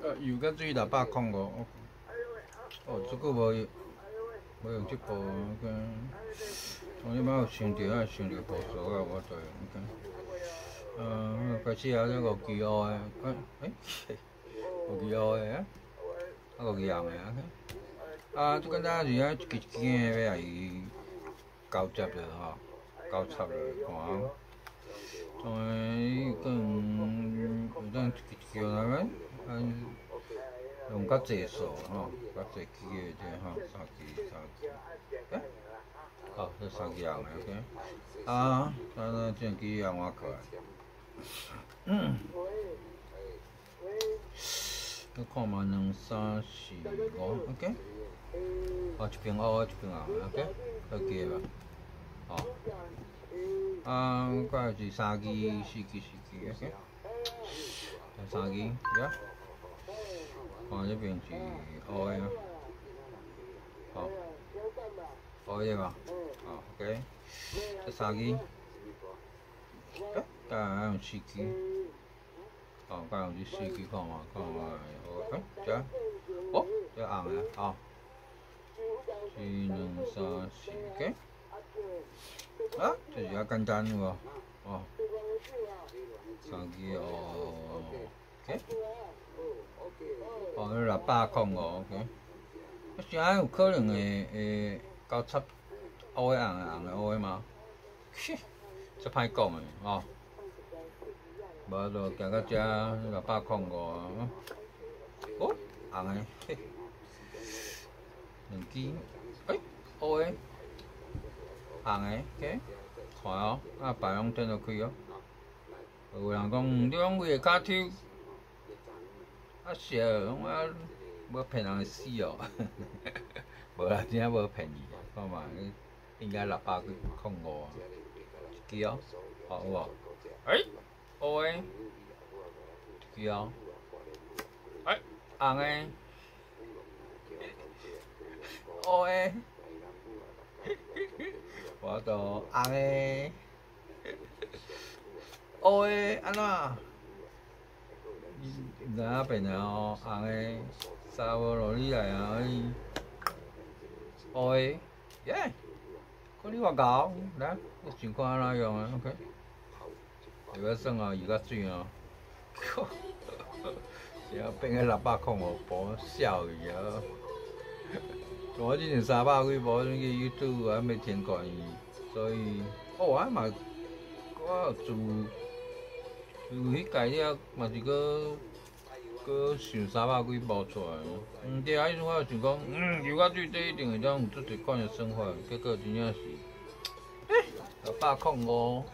油甲水605。哦，这个无用这部，我你莫有想着啊，想着步数啊，我就开始啊，这5G O 的，5G O 的啊，5G红的啊，即简单是啊，一支的要来交接了吼，交插了看。种诶，有当一支来免，用较济数吼，较济支的这吼，3支。哦，这3支红的 OK。咱这支红我过来。我看嘛，2、3、4、5 OK。哦，一边黑，一边红的 OK， 好记吧？哦。过来是3支、4支、OK。3支，呀。看这边是黑的，好，黑的嘛，好 OK。这3支，再来用4支，好，再用这4支看嘛，OK，这，哦，这红的，好，1、2、3、4 OK。啊，这是较简单有无？哦，3支哦 OK。哦，迄605 OK。啥有可能会交叉乌的红的红的乌的吗？这歹讲的吼。无就行到遮605啊。哦，红的，嘿，2支，乌的，红的 OK。看哦，别拢转落开哦。有人讲你讲为骹抽，是我要骗人死哦。无啦，真正无骗伊啊，看嘛，应该605啊，一支哦，好有无？乌的，一支哦，红的，乌的，我都红的，乌的安怎？唔知影变啊吼，红的，查无落你来啊，乌的，耶，看你偌厚，来，你想看安怎用啊 ？OK。又要算哦，又较水哦，然后变个605部，笑伊啊！我之前300几部，那个 YouTube 还没填过伊，所以我嘛，我自迄届了，嘛是搁想300几部出来。对啊，迄阵我想讲，游较水这一定会当有足侪款的算法，结果真正是605。